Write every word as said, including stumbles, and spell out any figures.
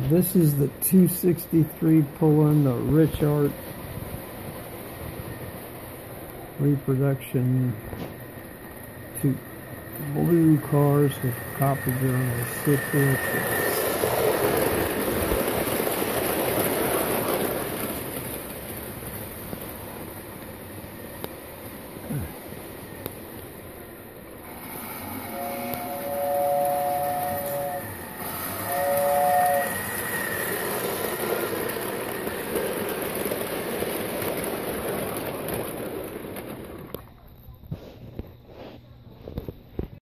This is the two sixty-three pulling the Richart reproduction. Two blue cars with copper journals.